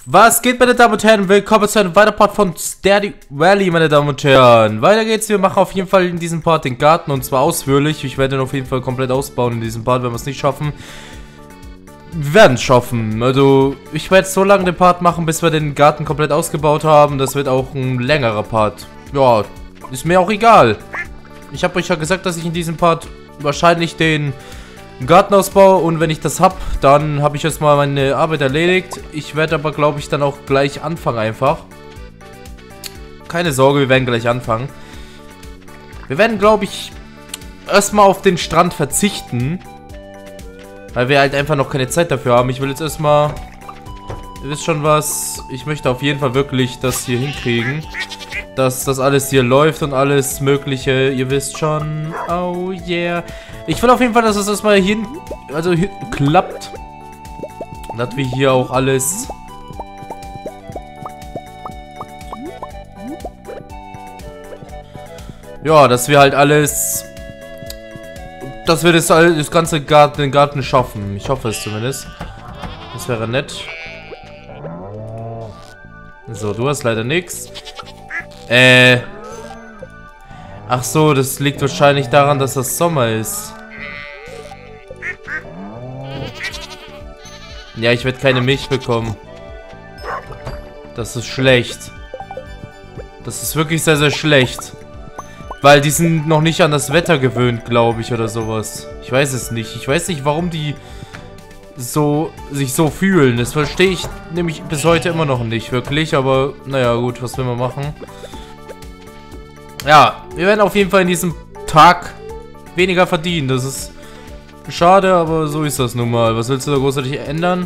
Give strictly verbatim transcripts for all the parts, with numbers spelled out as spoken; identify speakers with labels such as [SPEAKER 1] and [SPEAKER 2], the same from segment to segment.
[SPEAKER 1] Was geht, meine Damen und Herren? Willkommen zu einem weiteren Part von Stardew Valley, meine Damen und Herren. Weiter geht's, wir machen auf jeden Fall in diesem Part den Garten und zwar ausführlich. Ich werde ihn auf jeden Fall komplett ausbauen in diesem Part, wenn wir es nicht schaffen. Wir werden es schaffen. Also, ich werde so lange den Part machen, bis wir den Garten komplett ausgebaut haben. Das wird auch ein längerer Part. Ja, ist mir auch egal. Ich habe euch ja gesagt, dass ich in diesem Part wahrscheinlich den Gartenausbau, und wenn ich das hab, dann habe ich jetzt mal meine Arbeit erledigt. Ich werde aber, glaube ich, dann auch gleich anfangen einfach. Keine Sorge, wir werden gleich anfangen. Wir werden, glaube ich, erstmal auf den Strand verzichten. Weil wir halt einfach noch keine Zeit dafür haben. Ich will jetzt erstmal, ihr wisst schon was, ich möchte auf jeden Fall wirklich das hier hinkriegen. Dass das alles hier läuft und alles Mögliche, ihr wisst schon. Oh yeah. Ich will auf jeden Fall, dass es erstmal hin, also hin, klappt. Dass wir hier auch alles... Ja, dass wir halt alles... Dass wir das, das ganze Garten, den Garten schaffen. Ich hoffe es zumindest. Das wäre nett. So, du hast leider nichts. Äh. Ach so, das liegt wahrscheinlich daran, dass das Sommer ist. Ja, ich werde keine Milch bekommen. Das ist schlecht. Das ist wirklich sehr, sehr schlecht. Weil die sind noch nicht an das Wetter gewöhnt, glaube ich, oder sowas. Ich weiß es nicht. Ich weiß nicht, warum die so sich so fühlen. Das verstehe ich nämlich bis heute immer noch nicht, wirklich. Aber, naja, gut, was will man machen? Ja, wir werden auf jeden Fall in diesem Tag weniger verdienen. Das ist schade, aber so ist das nun mal. Was willst du da großartig ändern?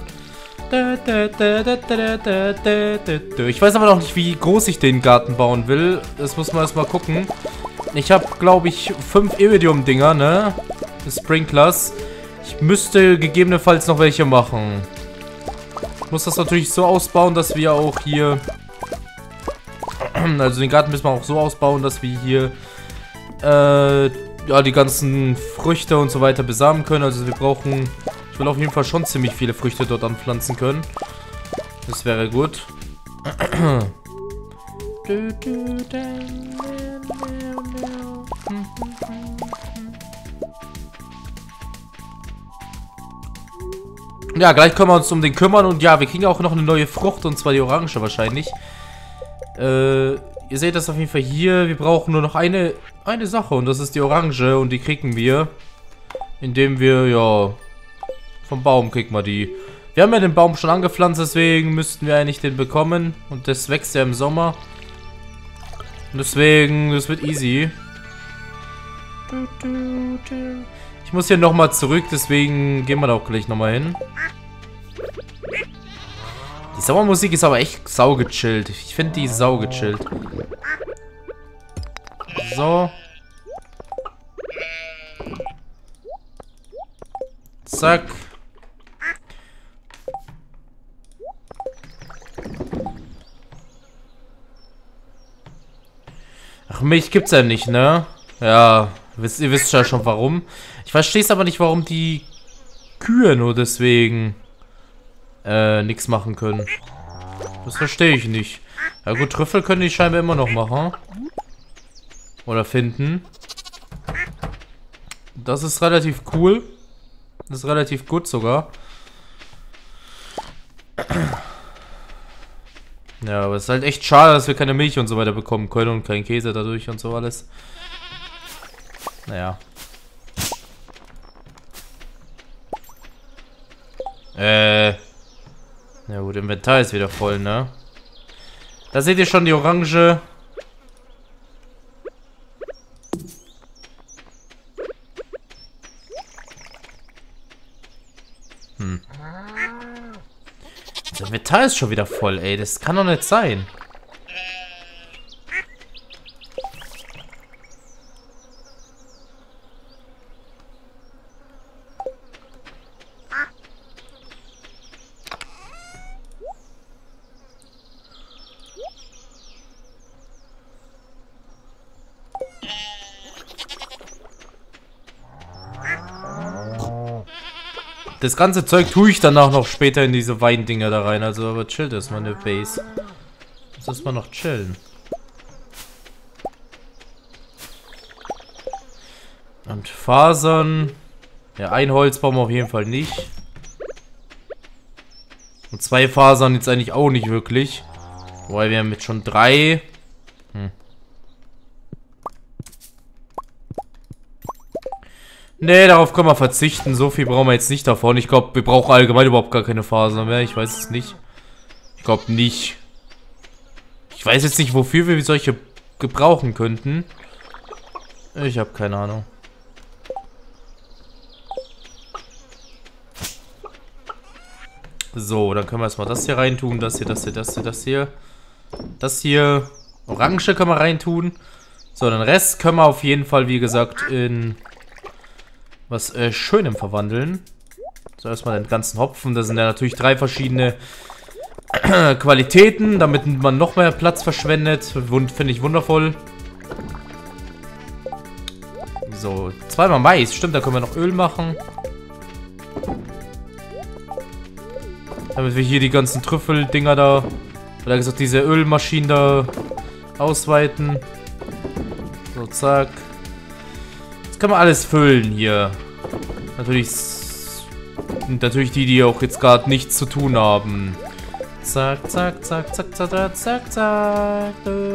[SPEAKER 1] Ich weiß aber noch nicht, wie groß ich den Garten bauen will. Das muss man erstmal gucken. Ich habe, glaube ich, fünf Iridium-Dinger, ne? Sprinklers. Ich müsste gegebenenfalls noch welche machen. Ich muss das natürlich so ausbauen, dass wir auch hier... Also den Garten müssen wir auch so ausbauen, dass wir hier... Äh, ja, die ganzen Früchte und so weiter besamen können. Also wir brauchen... Ich will auf jeden Fall schon ziemlich viele Früchte dort anpflanzen können. Das wäre gut. Ja, gleich können wir uns um den kümmern. Und ja, wir kriegen auch noch eine neue Frucht. Und zwar die Orange wahrscheinlich. Äh, ihr seht das auf jeden Fall hier. Wir brauchen nur noch eine, eine Sache. Und das ist die Orange. Und die kriegen wir. Indem wir, ja... Vom Baum kriegen wir die. Wir haben ja den Baum schon angepflanzt. Deswegen müssten wir eigentlich den bekommen. Und das wächst ja im Sommer. Und deswegen, das wird easy. Ich muss hier nochmal zurück. Deswegen gehen wir da auch gleich nochmal hin. Die Sommermusik ist aber echt saugechillt. Ich finde die saugechillt. So. Zack. Ach, Milch gibt's ja nicht, ne? Ja, wisst, ihr wisst ja schon warum. Ich verstehe es aber nicht, warum die Kühe nur deswegen äh, nichts machen können. Das verstehe ich nicht. Ja gut, Trüffel können die scheinbar immer noch machen. Oder finden. Das ist relativ cool. Das ist relativ gut sogar. Ja, aber es ist halt echt schade, dass wir keine Milch und so weiter bekommen können und keinen Käse dadurch und so alles. Naja. Äh. Ja gut, Inventar ist wieder voll, ne? Da seht ihr schon die Orange. Hm. Das Inventar ist schon wieder voll, ey. Das kann doch nicht sein. das ganze Zeug tue ich danach noch später in diese Weindinger da rein. Also, aber chillt erstmal eine Base. Muss erstmal noch chillen. Und Fasern. Ja, ein Holz brauchen wir auf jeden Fall nicht. Und zwei Fasern jetzt eigentlich auch nicht wirklich. Wobei wir haben jetzt schon drei. Hm. Nee, darauf können wir verzichten. So viel brauchen wir jetzt nicht davon. Ich glaube, wir brauchen allgemein überhaupt gar keine Fasern mehr. Ich weiß es nicht. Ich glaube nicht. Ich weiß jetzt nicht, wofür wir solche gebrauchen könnten. Ich habe keine Ahnung. So, dann können wir erstmal das hier reintun. Das hier, das hier, das hier, das hier. Das hier. Orange können wir reintun. So, den Rest können wir auf jeden Fall, wie gesagt, in was äh, Schönem verwandeln. So, erstmal den ganzen Hopfen. Das sind ja natürlich drei verschiedene Qualitäten, damit man noch mehr Platz verschwendet. Finde ich wundervoll. So, zweimal Mais. Stimmt, da können wir noch Öl machen. Damit wir hier die ganzen Trüffeldinger da, oder gesagt, diese Ölmaschinen da ausweiten. So, zack. Jetzt kann man alles füllen hier. Natürlich, natürlich die, die auch jetzt gerade nichts zu tun haben. Zack, zack, zack, zack, zack, zack, zack, zack.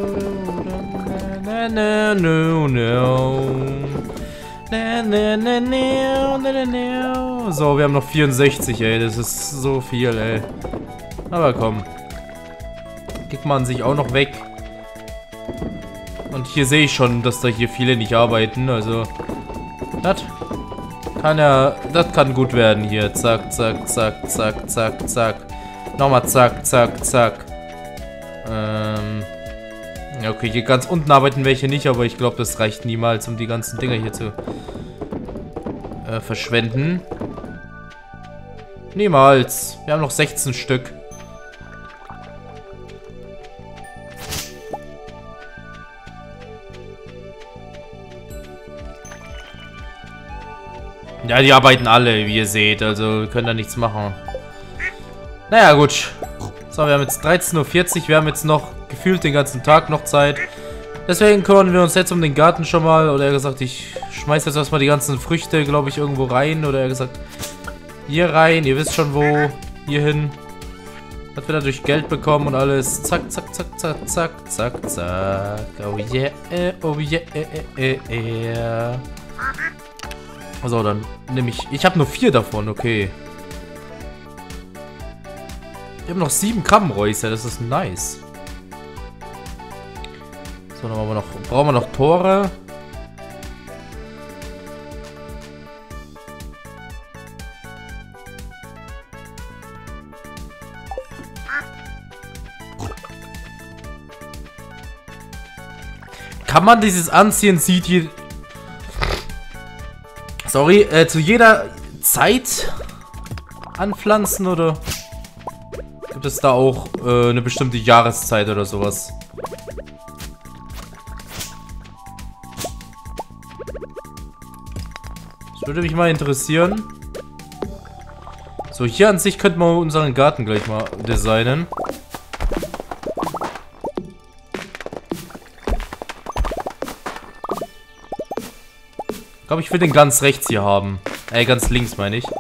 [SPEAKER 1] So, wir haben noch vierundsechzig, ey. Das ist so viel, ey. Aber komm. Kriegt man sich auch noch weg. Und hier sehe ich schon, dass da hier viele nicht arbeiten. Also, das kann ja, das kann gut werden hier. Zack, zack, zack, zack, zack, zack. Nochmal zack, zack, zack. Ähm... Ja, okay, hier ganz unten arbeiten welche nicht, aber ich glaube, das reicht niemals, um die ganzen Dinger hier zu äh, verschwenden. Niemals. Wir haben noch sechzehn Stück. Ja, die arbeiten alle, wie ihr seht, also wir können da nichts machen. Naja, gut. So, wir haben jetzt dreizehn Uhr vierzig, wir haben jetzt noch gefühlt den ganzen Tag noch Zeit. Deswegen kümmern wir uns jetzt um den Garten schon mal. Oder er gesagt, ich schmeiß jetzt erstmal die ganzen Früchte, glaube ich, irgendwo rein. Oder er gesagt, hier rein, ihr wisst schon wo, hier hin. Dass wir dadurch Geld bekommen und alles. Zack, zack, zack, zack, zack, zack, zack. Oh yeah, oh yeah, yeah. So, dann nehme ich, ich habe nur vier davon, okay. Wir haben noch sieben Krabbenräuser, das ist nice. So, dann haben wir noch, brauchen wir noch Tore. Kann man dieses Anziehen sieht hier... Sorry, äh, zu jeder Zeit anpflanzen oder... Gibt es da auch äh, eine bestimmte Jahreszeit oder sowas? Das würde mich mal interessieren. So, hier an sich könnten wir unseren Garten gleich mal designen. Ich glaube, ich will den ganz rechts hier haben. Äh, ganz links meine ich.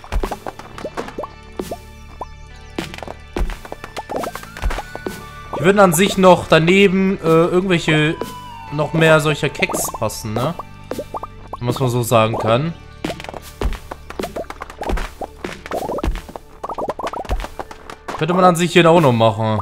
[SPEAKER 1] Würden an sich noch daneben äh, irgendwelche noch mehr solcher Keks passen, ne? Wenn man es mal so sagen kann. Könnte man an sich hier auch noch machen.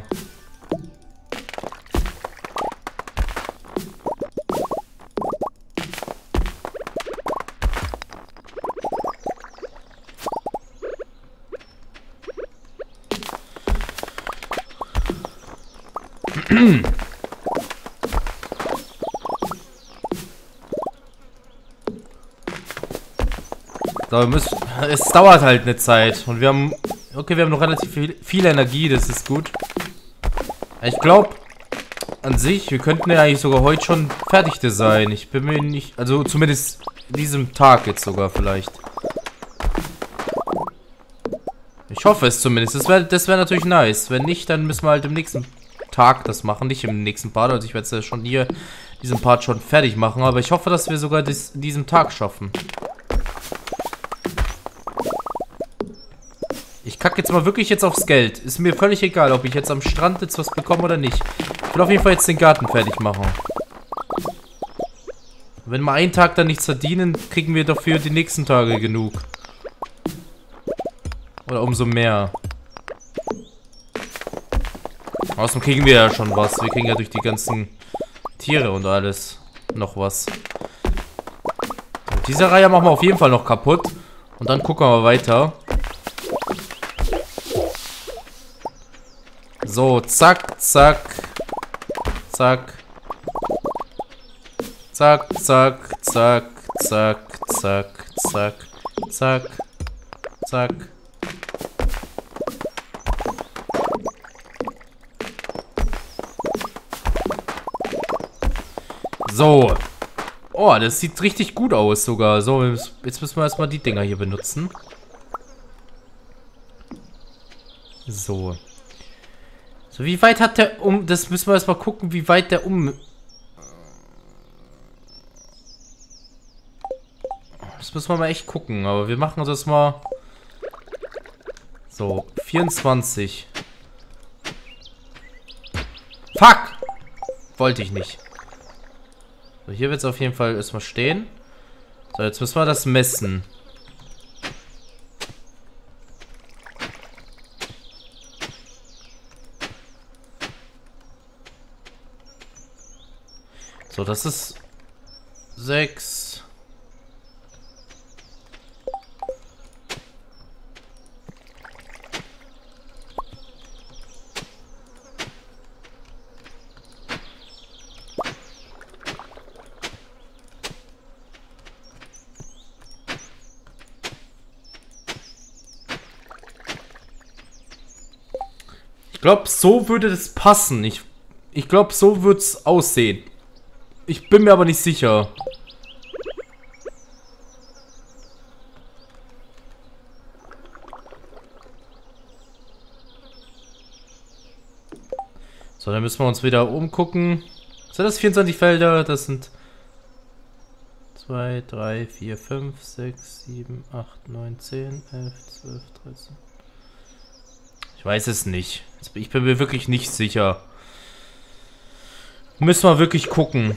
[SPEAKER 1] So, wir müssen, es dauert halt eine Zeit. Und wir haben... Okay, wir haben noch relativ viel, viel Energie, das ist gut. Ich glaube, an sich, wir könnten ja eigentlich sogar heute schon fertig sein. Ich bin mir nicht... Also zumindest diesem Tag jetzt sogar vielleicht. Ich hoffe es zumindest. Das wäre das wär natürlich nice. Wenn nicht, dann müssen wir halt im nächsten Tag das machen. Nicht im nächsten Part. Also ich werde es ja schon hier, diesen Part schon fertig machen. Aber ich hoffe, dass wir sogar dies, diesen Tag schaffen. Ich kacke jetzt mal wirklich jetzt aufs Geld. Ist mir völlig egal, ob ich jetzt am Strand jetzt was bekomme oder nicht. Ich will auf jeden Fall jetzt den Garten fertig machen. Wenn wir einen Tag dann nichts verdienen, kriegen wir dafür die nächsten Tage genug. Oder umso mehr. Außerdem kriegen wir ja schon was. Wir kriegen ja durch die ganzen Tiere und alles noch was. Diese Reihe machen wir auf jeden Fall noch kaputt. Und dann gucken wir weiter. So, zack, zack. Zack. Zack, zack, zack, zack, zack, zack, zack, zack. So. Oh, das sieht richtig gut aus sogar. So, jetzt müssen wir erstmal die Dinger hier benutzen. So. So, wie weit hat der um... Das müssen wir erstmal gucken, wie weit der um... Das müssen wir mal echt gucken, aber wir machen das mal... So, vierundzwanzig. Fuck! Wollte ich nicht. So, hier wird es auf jeden Fall erstmal stehen. So, jetzt müssen wir das messen. So, das ist sechs. Ich glaube, so würde das passen. Ich, ich glaube, so würde es aussehen. Ich bin mir aber nicht sicher. So, dann müssen wir uns wieder umgucken. Sind das vierundzwanzig Felder? Das sind zwei, drei, vier, fünf, sechs, sieben, acht, neun, zehn, elf, zwölf, dreizehn. Ich weiß es nicht. Ich bin mir wirklich nicht sicher. Müssen wir wirklich gucken.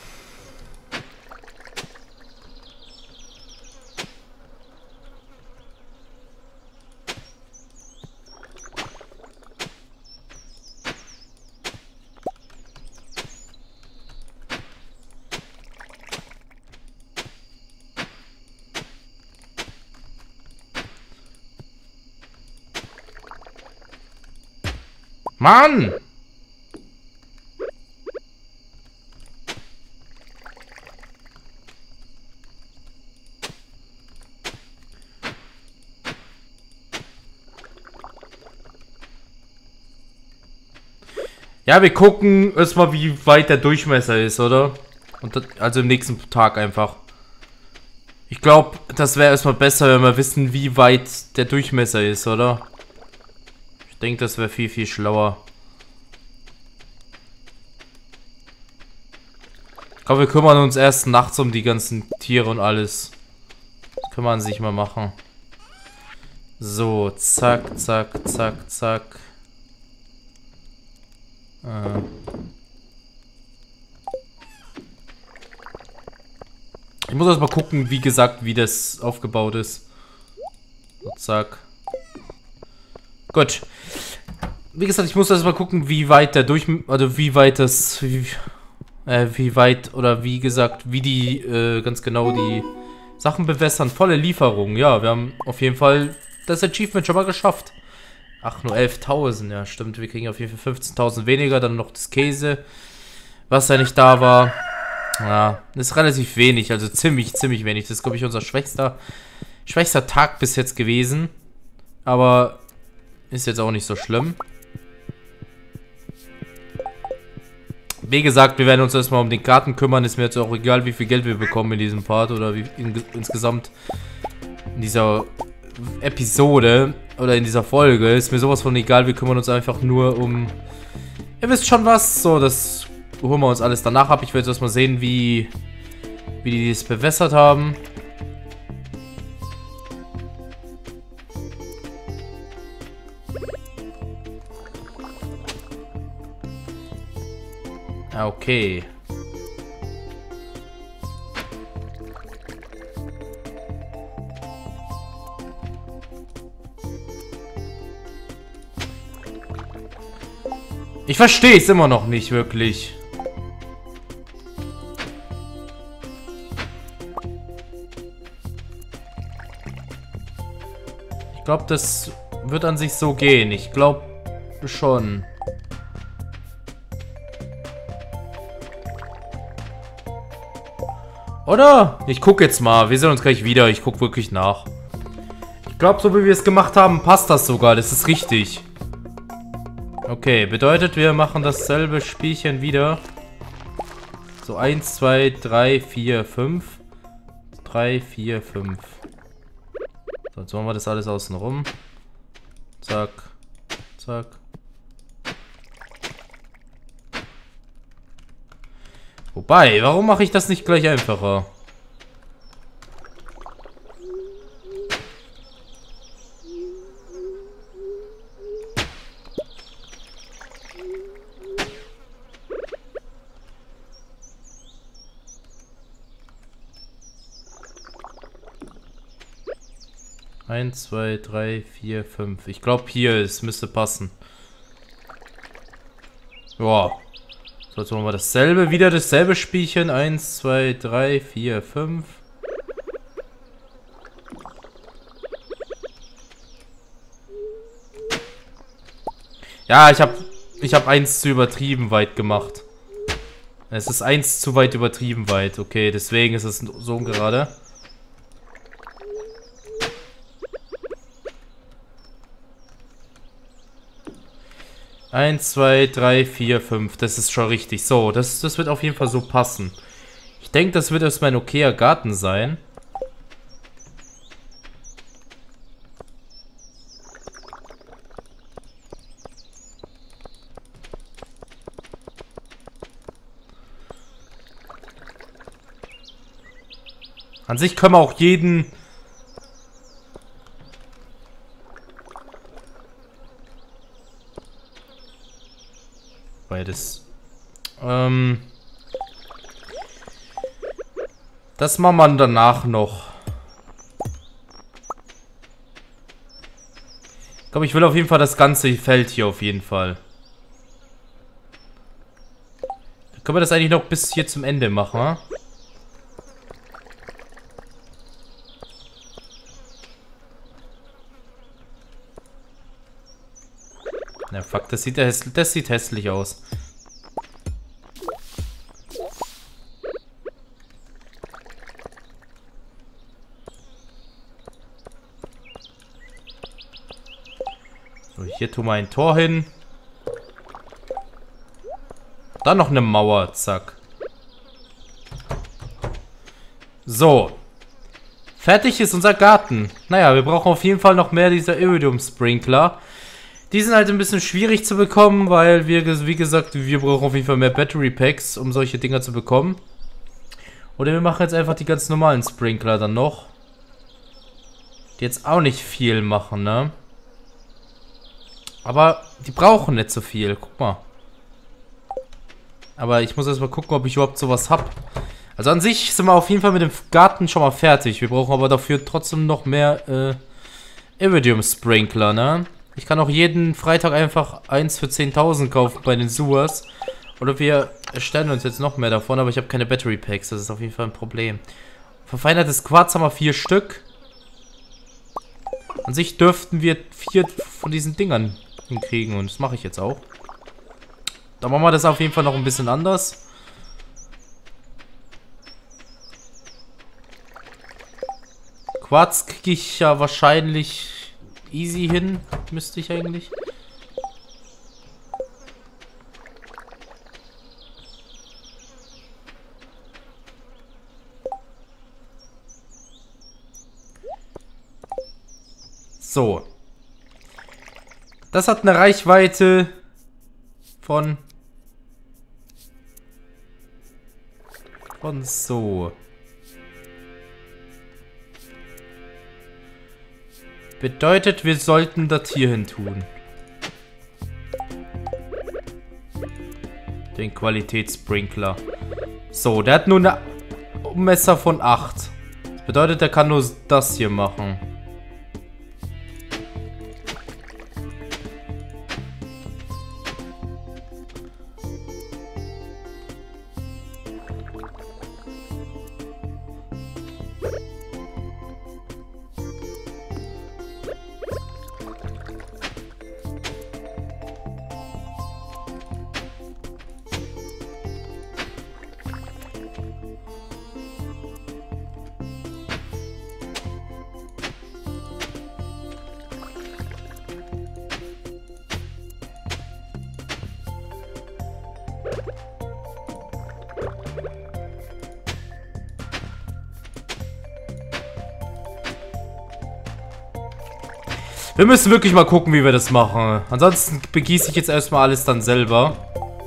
[SPEAKER 1] Mann! Ja, wir gucken erstmal, wie weit der Durchmesser ist, oder? Und das, also im nächsten Tag einfach. Ich glaube, das wäre erstmal besser, wenn wir wissen, wie weit der Durchmesser ist, oder? Ich denke, das wäre viel, viel schlauer. Ich glaube, wir kümmern uns erst nachts um die ganzen Tiere und alles. Das kann man sich mal machen. So, zack, zack, zack, zack. Äh. Ich muss erst mal gucken, wie gesagt, wie das aufgebaut ist. So, zack. Gut. Wie gesagt, ich muss erst mal gucken, wie weit der durch... Also wie weit das... Wie, äh, wie weit oder wie gesagt, wie die äh, ganz genau die Sachen bewässern. Volle Lieferung. Ja, wir haben auf jeden Fall das Achievement schon mal geschafft. Ach, nur elftausend. Ja, stimmt. Wir kriegen auf jeden Fall fünfzehntausend weniger. Dann noch das Käse, was ja nicht da war. Ja, das ist relativ wenig. Also ziemlich, ziemlich wenig. Das ist, glaube ich, unser schwächster, schwächster Tag bis jetzt gewesen. Aber ist jetzt auch nicht so schlimm. Wie gesagt, wir werden uns erstmal um den Garten kümmern. Ist mir jetzt auch egal, wie viel Geld wir bekommen in diesem Part oder wie in, insgesamt in dieser Episode. oder in dieser Folge ist mir sowas von egal. Wir kümmern uns einfach nur um... Ihr wisst schon was. So, das holen wir uns alles danach ab. Ich will jetzt erstmal sehen, wie, wie die es bewässert haben. Okay. Ich verstehe es immer noch nicht wirklich. Ich glaube, das wird an sich so gehen. Ich glaube schon. Oder? Ich gucke jetzt mal. Wir sehen uns gleich wieder. Ich gucke wirklich nach. Ich glaube, so wie wir es gemacht haben, passt das sogar. Das ist richtig. Okay, bedeutet, wir machen dasselbe Spielchen wieder. So, eins, zwei, drei, vier, fünf. drei, vier, fünf. So, jetzt machen wir das alles außen rum. Zack. Zack. Wobei, warum mache ich das nicht gleich einfacher? eins, zwei, drei, vier, fünf. Ich glaube hier, es müsste passen. Ja. So, jetzt machen wir dasselbe. Wieder dasselbe Spielchen. eins, zwei, drei, vier, fünf. Ja, ich habe ich hab eins zu übertrieben weit gemacht. Es ist eins zu weit übertrieben weit. Okay, deswegen ist es so ungerade. eins, zwei, drei, vier, fünf. Das ist schon richtig. So, das, das wird auf jeden Fall so passen. Ich denke, das wird erstmal ein okayer Garten sein. An sich können wir auch jeden... Beides. Ähm... Das machen wir danach noch. Ich glaube, ich will auf jeden Fall das ganze Feld hier auf jeden Fall. Dann können wir das eigentlich noch bis hier zum Ende machen, wa? Na fuck, das sieht, hässlich, das sieht hässlich aus. So, hier tun wir ein Tor hin. Dann noch eine Mauer, zack. So. Fertig ist unser Garten. Naja, wir brauchen auf jeden Fall noch mehr dieser Iridium-Sprinkler. Die sind halt ein bisschen schwierig zu bekommen, weil wir, wie gesagt, wir brauchen auf jeden Fall mehr Battery Packs, um solche Dinger zu bekommen. Oder wir machen jetzt einfach die ganz normalen Sprinkler dann noch. Die jetzt auch nicht viel machen, ne? Aber die brauchen nicht so viel, guck mal. Aber ich muss erst mal gucken, ob ich überhaupt sowas hab. Also an sich sind wir auf jeden Fall mit dem Garten schon mal fertig. Wir brauchen aber dafür trotzdem noch mehr äh, Iridium Sprinkler, ne? Ich kann auch jeden Freitag einfach eins für zehntausend kaufen bei den Sewers. Oder wir erstellen uns jetzt noch mehr davon, aber ich habe keine Battery Packs. Das ist auf jeden Fall ein Problem. Verfeinertes Quarz haben wir vier Stück. An sich dürften wir vier von diesen Dingern hinkriegen und das mache ich jetzt auch. Dann machen wir das auf jeden Fall noch ein bisschen anders. Quarz kriege ich ja wahrscheinlich easy hin, müsste ich eigentlich. So. Das hat eine Reichweite von... Von so. Bedeutet, wir sollten das hier hin tun. Den Qualitätssprinkler. So, der hat nur eine Messer von acht. Das bedeutet, der kann nur das hier machen. Wir müssen wirklich mal gucken, wie wir das machen. Ansonsten begieße ich jetzt erstmal alles dann selber.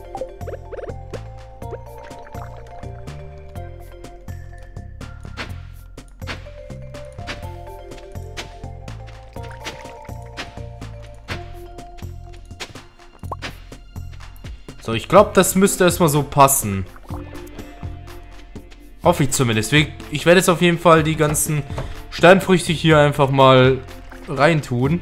[SPEAKER 1] So, ich glaube, das müsste erstmal so passen. Hoffe ich zumindest. Ich werde jetzt auf jeden Fall die ganzen Sternfrüchte hier einfach mal reintun.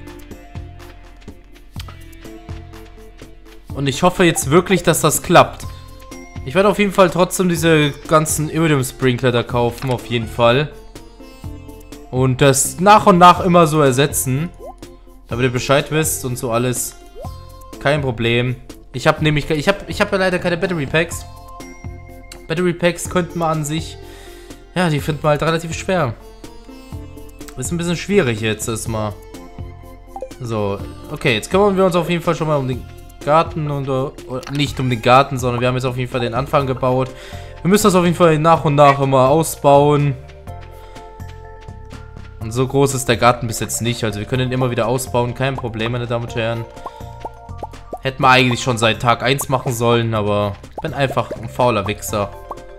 [SPEAKER 1] Und ich hoffe jetzt wirklich, dass das klappt. Ich werde auf jeden Fall trotzdem diese ganzen Iridium Sprinkler da kaufen, auf jeden Fall. Und das nach und nach immer so ersetzen. Damit ihr Bescheid wisst und so alles. Kein Problem. Ich habe nämlich, ich habe ich habe ja leider keine Battery Packs. Battery Packs könnten wir an sich, ja, die finden wir halt relativ schwer. Ist ein bisschen schwierig jetzt erstmal. So, okay, jetzt kümmern wir uns auf jeden Fall schon mal um den Garten und oder nicht um den Garten, sondern wir haben jetzt auf jeden Fall den Anfang gebaut. Wir müssen das auf jeden Fall nach und nach immer ausbauen. Und so groß ist der Garten bis jetzt nicht, also wir können ihn immer wieder ausbauen, kein Problem, meine Damen und Herren. Hätten wir eigentlich schon seit Tag eins machen sollen, aber ich bin einfach ein fauler Wichser.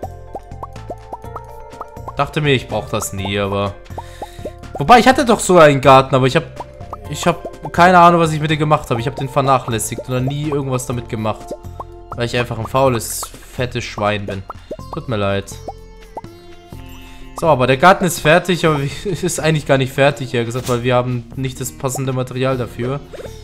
[SPEAKER 1] Dachte mir, ich brauche das nie, aber... Wobei, ich hatte doch so einen Garten, aber ich habe ich habe keine Ahnung, was ich mit dem gemacht habe. Ich habe den vernachlässigt oder nie irgendwas damit gemacht. Weil ich einfach ein faules, fettes Schwein bin. Tut mir leid. So, aber der Garten ist fertig, aber es ist eigentlich gar nicht fertig, ja gesagt, weil wir haben nicht das passende Material dafür.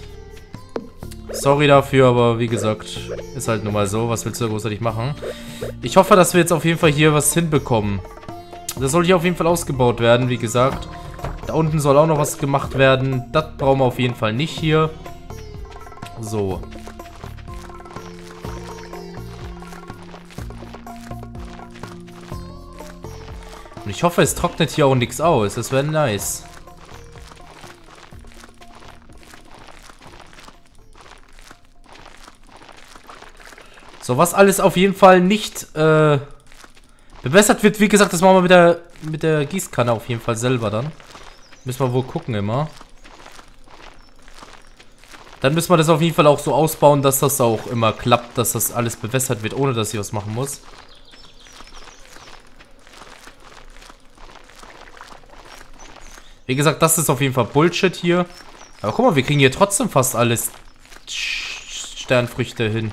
[SPEAKER 1] Sorry dafür, aber wie gesagt, ist halt nun mal so. Was willst du da großartig machen? Ich hoffe, dass wir jetzt auf jeden Fall hier was hinbekommen. Das soll hier auf jeden Fall ausgebaut werden, wie gesagt. Da unten soll auch noch was gemacht werden. Das brauchen wir auf jeden Fall nicht hier. So. Und ich hoffe, es trocknet hier auch nichts aus. Das wäre nice. So, was alles auf jeden Fall nicht äh, verbessert wird, wie gesagt, das machen wir mit der, mit der Gießkanne auf jeden Fall selber dann. Müssen wir wohl gucken immer. Dann müssen wir das auf jeden Fall auch so ausbauen, dass das auch immer klappt, dass das alles bewässert wird, ohne dass ich was machen muss. Wie gesagt, das ist auf jeden Fall Bullshit hier. Aber guck mal, wir kriegen hier trotzdem fast alles Sternfrüchte hin.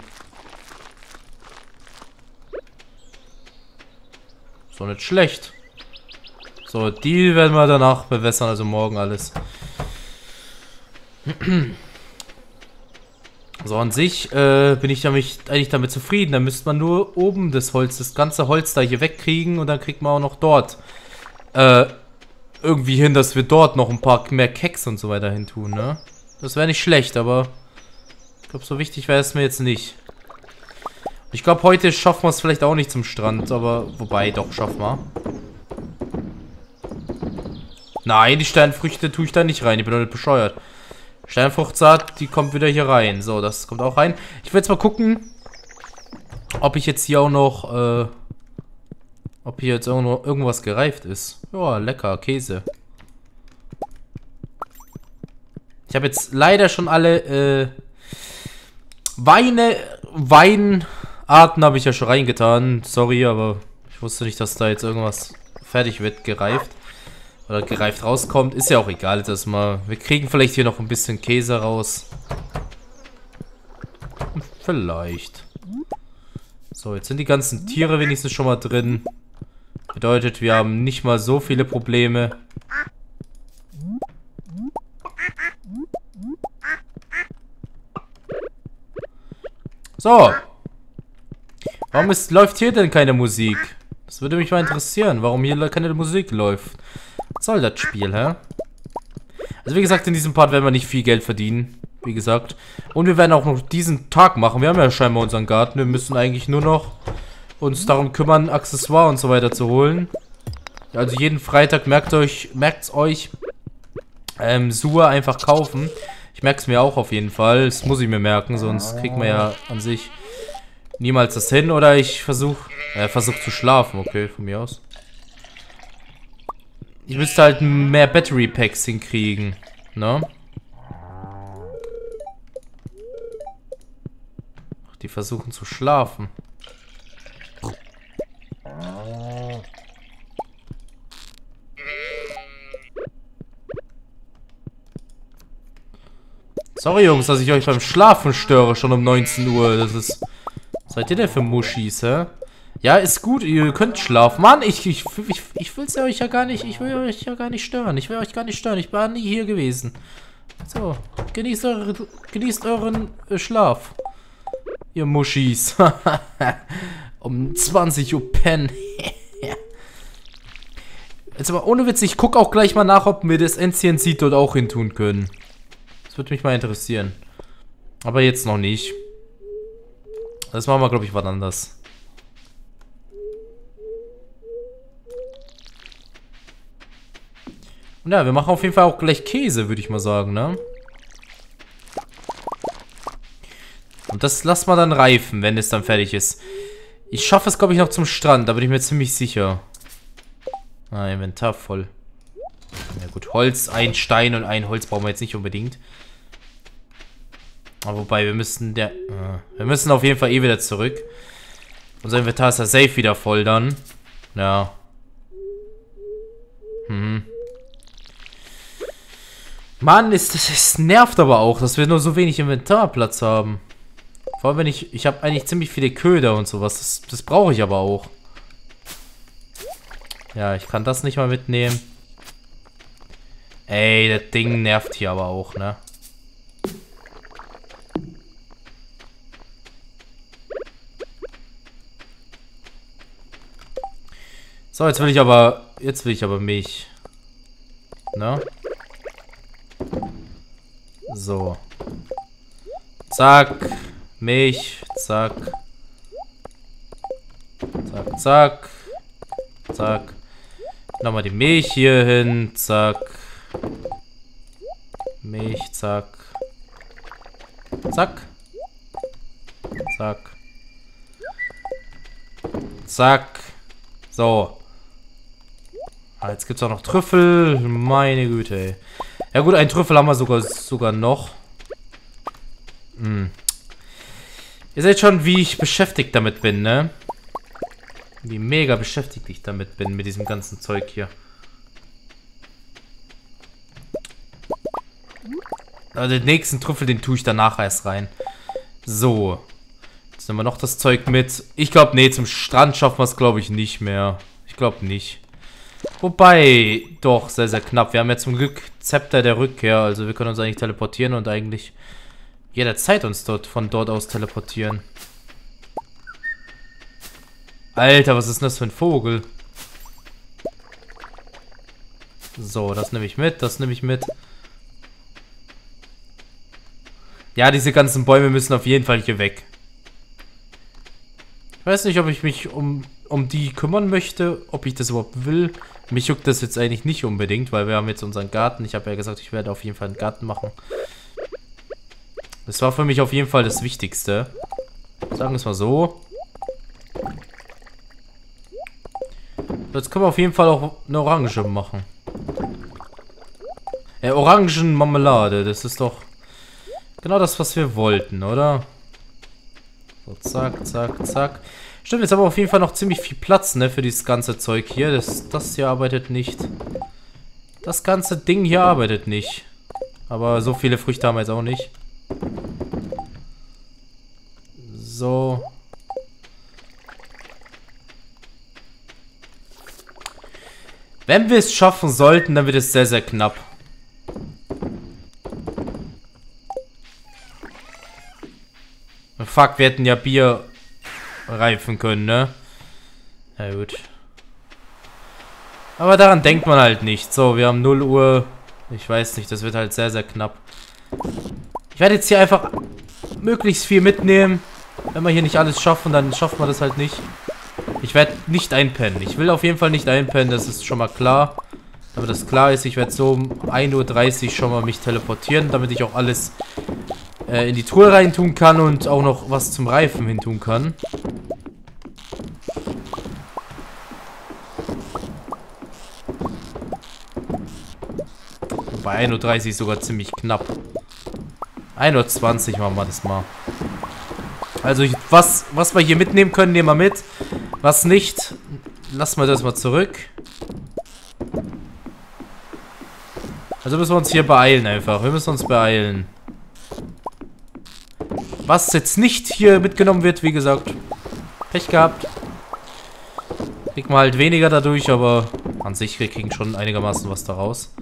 [SPEAKER 1] So, nicht schlecht. So, die werden wir danach bewässern, also morgen alles. So, an sich äh, bin ich damit, eigentlich damit zufrieden. Da müsste man nur oben das Holz, das ganze Holz da hier wegkriegen und dann kriegt man auch noch dort äh, irgendwie hin, dass wir dort noch ein paar mehr Keks und so weiter hin tun, ne? Das wäre nicht schlecht, aber ich glaube, so wichtig wäre es mir jetzt nicht. Ich glaube, heute schaffen wir es vielleicht auch nicht zum Strand, aber wobei, doch, schaffen wir. Nein, die Sternfrüchte tue ich da nicht rein, ich bin doch nicht bescheuert. Sternfruchtsaat, die kommt wieder hier rein. So, das kommt auch rein. Ich will jetzt mal gucken, ob ich jetzt hier auch noch, äh, ob hier jetzt irgendwo irgendwas gereift ist. Ja, lecker, Käse. Ich habe jetzt leider schon alle äh, Weine, Weinarten habe ich ja schon reingetan. Sorry, aber ich wusste nicht, dass da jetzt irgendwas fertig wird, gereift. Oder gereift rauskommt. Ist ja auch egal, das mal. Wir kriegen vielleicht hier noch ein bisschen Käse raus. Vielleicht. So, jetzt sind die ganzen Tiere wenigstens schon mal drin. Bedeutet, wir haben nicht mal so viele Probleme. So. Warum ist, läuft hier denn keine Musik? Das würde mich mal interessieren, warum hier keine Musik läuft. Was soll das Spiel, hä? Also wie gesagt, in diesem Part werden wir nicht viel Geld verdienen. Wie gesagt. Und wir werden auch noch diesen Tag machen. Wir haben ja scheinbar unseren Garten. Wir müssen eigentlich nur noch uns darum kümmern, Accessoire und so weiter zu holen. Also jeden Freitag, merkt euch, merkt's euch, ähm, Sur einfach kaufen. Ich merke es mir auch auf jeden Fall. Das muss ich mir merken, sonst kriegt man ja an sich niemals das hin. Oder ich versuche, äh, versuche zu schlafen. Okay, von mir aus. Ich müsste halt mehr Battery Packs hinkriegen, ne? Die versuchen zu schlafen. Sorry, Jungs, dass ich euch beim Schlafen störe, schon um neunzehn Uhr. Das ist... Was seid ihr denn für Muschis, hä? Ja, ist gut, ihr könnt schlafen. Mann, ich, ich, ich, ich will's ja euch ja gar nicht... Ich will euch ja gar nicht stören. Ich will euch gar nicht stören. Ich war nie hier gewesen. So, genießt, eure, genießt euren äh, Schlaf. Ihr Muschis. Um zwanzig Uhr pennen. Jetzt aber ohne Witz, ich gucke auch gleich mal nach, ob wir das N C N C dort auch hin tun können. Das würde mich mal interessieren. Aber jetzt noch nicht. Das machen wir, glaube ich, was anderes. Und ja, wir machen auf jeden Fall auch gleich Käse, würde ich mal sagen, ne? Und das lassen wir dann reifen, wenn es dann fertig ist. Ich schaffe es, glaube ich, noch zum Strand. Da bin ich mir ziemlich sicher. Ah, Inventar voll. Ja gut, Holz, ein Stein und ein Holz brauchen wir jetzt nicht unbedingt. Aber wobei, wir müssen der... Äh, wir müssen auf jeden Fall eh wieder zurück. Unser Inventar ist ja safe wieder voll dann. Ja. Hm. Mann, ist das, das nervt aber auch, dass wir nur so wenig Inventarplatz haben. Vor allem, wenn ich... Ich habe eigentlich ziemlich viele Köder und sowas. Das, das brauche ich aber auch. Ja, ich kann das nicht mal mitnehmen. Ey, das Ding nervt hier aber auch, ne? So, jetzt will ich aber... Jetzt will ich aber Milch. Ne? So. Zack. Milch. Zack. Zack, zack. Zack. Nochmal die Milch hier hin. Zack. Milch, zack. Zack. Zack. Zack. So. Ah, jetzt gibt es auch noch Trüffel. Meine Güte, ey. Ja gut, einen Trüffel haben wir sogar, sogar noch. Hm. Ihr seht schon, wie ich beschäftigt damit bin, ne? Wie mega beschäftigt ich damit bin, mit diesem ganzen Zeug hier. Also den nächsten Trüffel, den tue ich danach erst rein. So. Jetzt nehmen wir noch das Zeug mit. Ich glaube, nee, zum Strand schaffen wir es, glaube ich, nicht mehr. Ich glaube nicht. Wobei, doch, sehr, sehr knapp. Wir haben ja zum Glück Zepter der Rückkehr. Also wir können uns eigentlich teleportieren und eigentlich jederzeit uns dort von dort aus teleportieren. Alter, was ist denn das für ein Vogel? So, das nehme ich mit, das nehme ich mit. Ja, diese ganzen Bäume müssen auf jeden Fall hier weg. Ich weiß nicht, ob ich mich um, um die kümmern möchte, ob ich das überhaupt will. Mich juckt das jetzt eigentlich nicht unbedingt, weil wir haben jetzt unseren Garten. Ich habe ja gesagt, ich werde auf jeden Fall einen Garten machen. Das war für mich auf jeden Fall das Wichtigste. Sagen wir es mal so. Jetzt können wir auf jeden Fall auch eine Orange machen. Äh, Orangenmarmelade. Das ist doch genau das, was wir wollten, oder? So, zack, zack, zack. Stimmt, jetzt haben wir auf jeden Fall noch ziemlich viel Platz, ne, für dieses ganze Zeug hier. Das, das hier arbeitet nicht. Das ganze Ding hier arbeitet nicht. Aber so viele Früchte haben wir jetzt auch nicht. So. Wenn wir es schaffen sollten, dann wird es sehr, sehr knapp. Fuck, wir hätten ja Bier reifen können, ne? Na gut. Aber daran denkt man halt nicht. So, wir haben null Uhr. Ich weiß nicht, das wird halt sehr, sehr knapp. Ich werde jetzt hier einfach möglichst viel mitnehmen. Wenn wir hier nicht alles schaffen, dann schaffen wir das halt nicht. Ich werde nicht einpennen. Ich will auf jeden Fall nicht einpennen, das ist schon mal klar. Damit das klar ist, ich werde so um ein Uhr dreißig schon mal mich teleportieren, damit ich auch alles äh, in die Truhe rein tun kann und auch noch was zum Reifen hin tun kann. Bei ein Uhr dreißig sogar ziemlich knapp. ein Uhr zwanzig machen wir das mal. Also ich, was, was wir hier mitnehmen können, nehmen wir mit. Was nicht, lassen wir das mal zurück. Also müssen wir uns hier beeilen einfach. Wir müssen uns beeilen. Was jetzt nicht hier mitgenommen wird, wie gesagt, Pech gehabt. Kriegt man halt weniger dadurch, aber an sich, wir kriegen schon einigermaßen was daraus.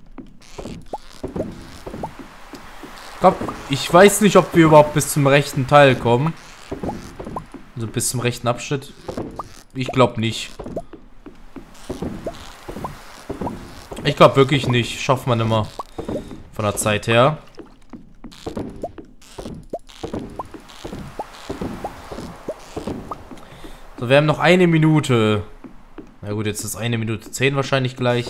[SPEAKER 1] Ich glaub, ich weiß nicht, ob wir überhaupt bis zum rechten Teil kommen. Also bis zum rechten Abschnitt. Ich glaube nicht. Ich glaube wirklich nicht. Schafft man immer. Von der Zeit her. So, wir haben noch eine Minute. Na gut, jetzt ist eine Minute zehn wahrscheinlich gleich.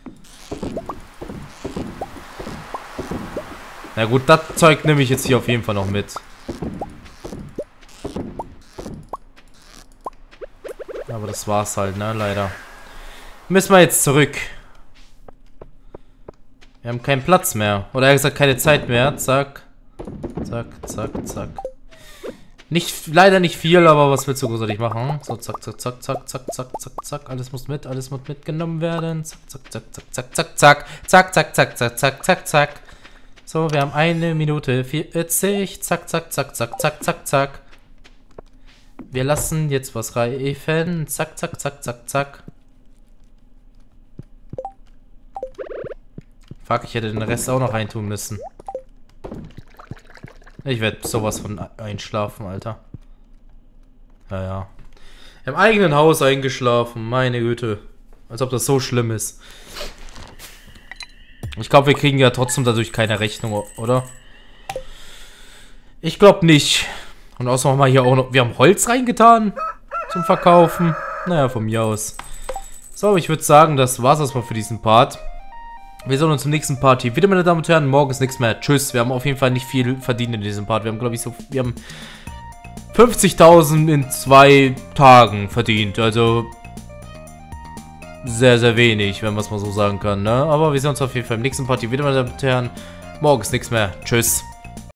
[SPEAKER 1] Na gut, das Zeug nehme ich jetzt hier auf jeden Fall noch mit. Aber das war's halt, ne? Leider. Müssen wir jetzt zurück. Wir haben keinen Platz mehr. Oder er hat gesagt, keine Zeit mehr. Zack. Zack, zack, zack. Nicht, leider nicht viel, aber was willst du großartig machen? So, zack, zack, zack, zack, zack, zack, zack, zack. Alles muss mit, alles muss mitgenommen werden. Zack, zack, zack, zack, zack, zack, zack. Zack, zack, zack, zack, zack, zack, zack. So, wir haben eine Minute vierzig. Zack, zack, zack, zack, zack, zack, zack. Wir lassen jetzt was reifen. Zack, zack, zack, zack, zack. Fuck, ich hätte den Rest auch noch reintun müssen. Ich werde sowas von einschlafen, Alter. Ja, ja. Im eigenen Haus eingeschlafen, meine Güte. Als ob das so schlimm ist. Ich glaube, wir kriegen ja trotzdem dadurch keine Rechnung, oder? Ich glaube nicht. Und außerdem haben wir hier auch noch... Wir haben Holz reingetan zum Verkaufen. Naja, von mir aus. So, ich würde sagen, das war's erstmal für diesen Part. Wir sehen uns im nächsten Part hier wieder, meine Damen und Herren. Morgen ist nichts mehr. Tschüss. Wir haben auf jeden Fall nicht viel verdient in diesem Part. Wir haben, glaube ich, so... Wir haben fünfzigtausend in zwei Tagen verdient. Also... sehr, sehr wenig, wenn man es mal so sagen kann, ne? Aber wir sehen uns auf jeden Fall im nächsten Part hier wieder, meine Damen und Herren. Morgen ist nichts mehr. Tschüss.